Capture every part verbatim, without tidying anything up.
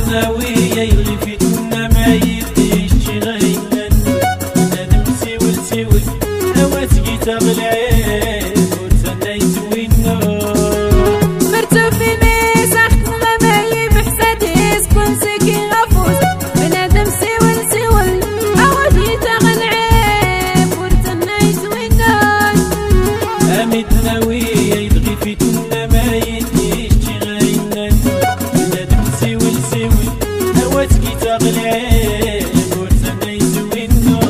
تناوية يلغي فيتنا ما يديش شي غير نادم سيول سيول هواتكي تغلي عيب وتسنى يسوينا مرتو في ميساخ غمايي بحسادي سكون سكي غفوز بنادم سيول سيول هواتكي تغلي عيب وتسنى يسوينا امي تناوية يلغي فيتنا ما يديش شي غير نادم سيول سيول هواتكي تغلي عيب وتسنى يسوينا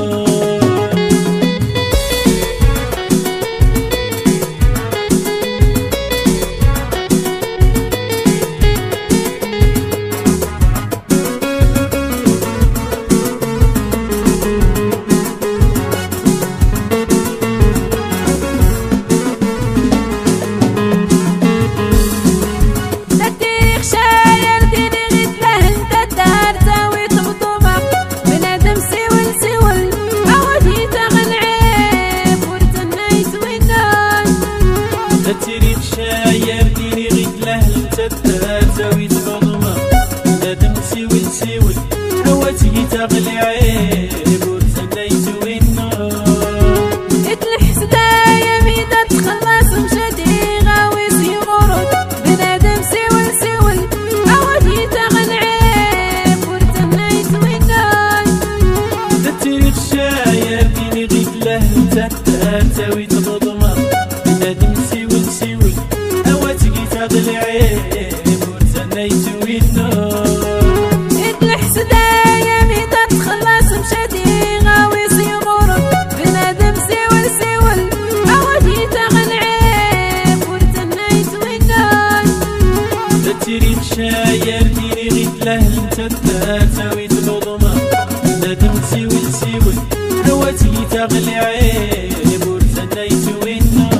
التاريخ شاير ديني غيد لهل تدار زاوية فاطمة نادم سيول سيول هواتكي تغلي عيب وتسنى يسوينا اتلح سدايا ميدا تخلص مشادي غاوي سيغورود بنادم سيول سيول هواتكي تغلي عيب وتسنى يسوينا التاريخ شاير ديني غيد لهل تدار زاوية فاطمة نادم سيول سيول هواتكي تغلي عيب وتسنى يسوينا اتلح سدايا ميدا تخلص مشادي غاوي سيغورود بنادم سيول سيول هواتكي تغلي عيب وتسنى يسوينا التاريخ شاير ديني غيد لهل تدار زاوية العظمى نادم سيول سيول هواتكي تغلي عيب وتسنى يسوينا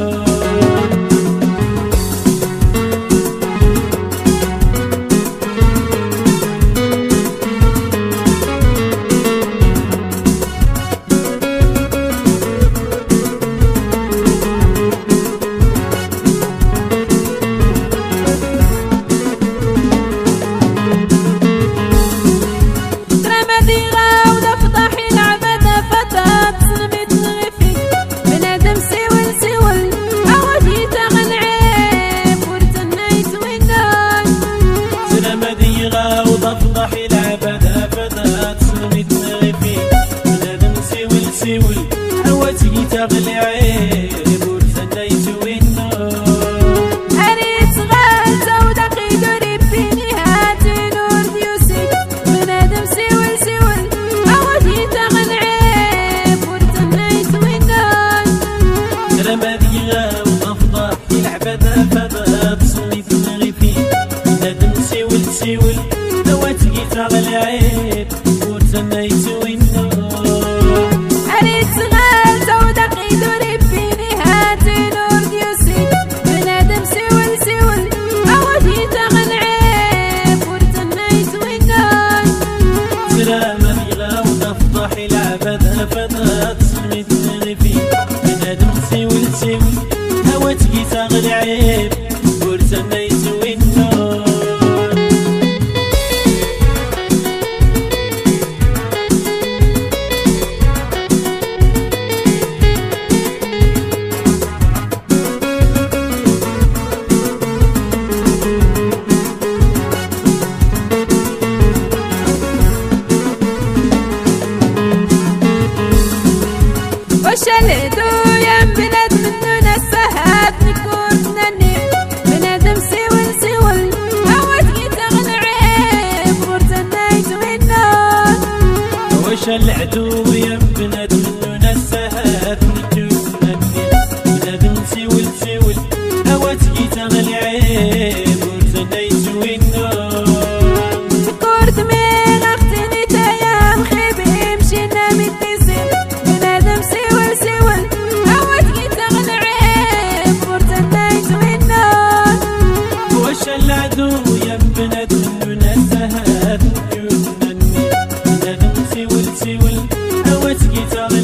وضفضحي العباد ابدا تسلمي تنغفي بنادم سيول سيول هواتكي تغلي عيب وتسنى يسوينا اريد صغار سودا قيدوري بيني هاتي نور ديوسي بنادم سيول سيول هواتكي تغلي عيب وتسنى يسوينا رماديغا وضفضحي العباد ابدا تسلمي تنغفي بنادم سيول سيول هواتكي تغلي عيب وتسنى يسوينا اريد صغار سودا قيدوري بيني هاتي نور ديوسي بنادم سيول سيول هواتكي تغلي عيب وتسنى يسوينا سلامة بيغا وضفضحي العباد ابدا تسلمي تنغفي بنادم سيول سيول هواتكي تغلي عيب وتسنى يسوينا وشلدو يا بلاد منو نسهات نكون نني بنادم سيول سيول هواتكي تغلي عيب وتسنى يسوينا وش العدو يا بنات منو نسهات نكون نني بنادم سيول سيول هواتكي تغلي عيب وتسنى يسوينا كورت مين اختني تايا مخيبي مشينا متسم بنادم سيول سيول هواتكي تغلي عيب وتسنى يسوينا وش العدو يا بنات منو نسهات نكون نني بنادم سيول سيول هواتكي تغلي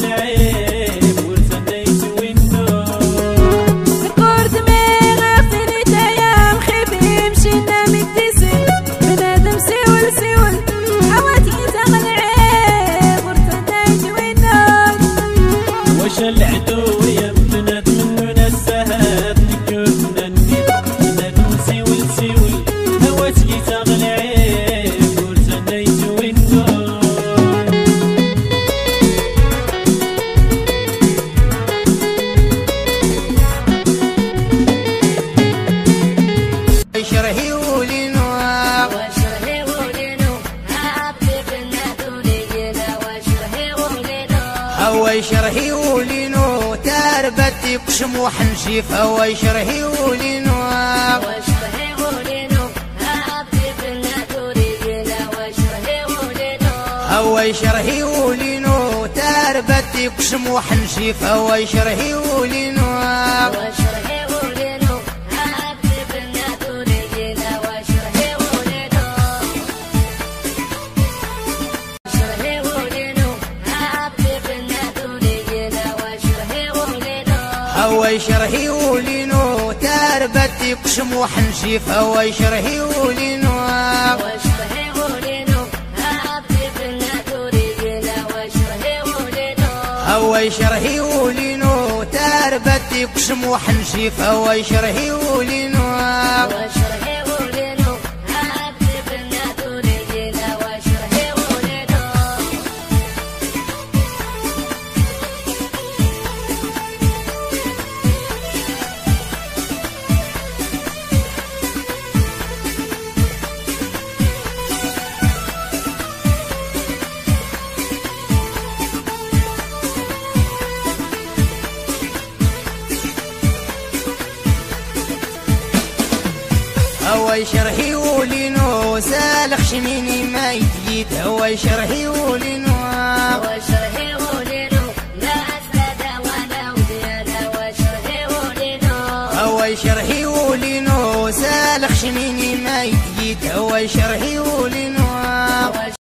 هو يشرهي ولينو تربتي قشم وحنشيف هو يشرهي ولينو واشرهي ولينو هابي بنا تريدنا واشرهي ولينو هو يشرهي ولينو تربتي قشم وحنشيف هو يشرهي ولينو واشرهي ولينو هابي بنا تريدنا واشرهي ولينو واشرهي ولينو هابي بنا تريدنا واشرهي ولينو هو يشرهي ولينو تربتي قشم وحنشيف هو يشرهي ولينو واشرهي ولينو هابي بنا تريدنا واشرهي ولينو هو يشرهي ولينو تربتي قشم وحنشيف هو يشرهي ولينو واشرهي ولينو هابي بنا تريدنا واشرهي ولينو هو يشرهي ولينو سالخ شميني ما يجيد هو يشرهي ولينو واشرهي ولينو لا أسد ولا وديانا واشرهي ولينو هو يشرهي ولينو سالخ شميني ما يجيد هو يشرهي ولينو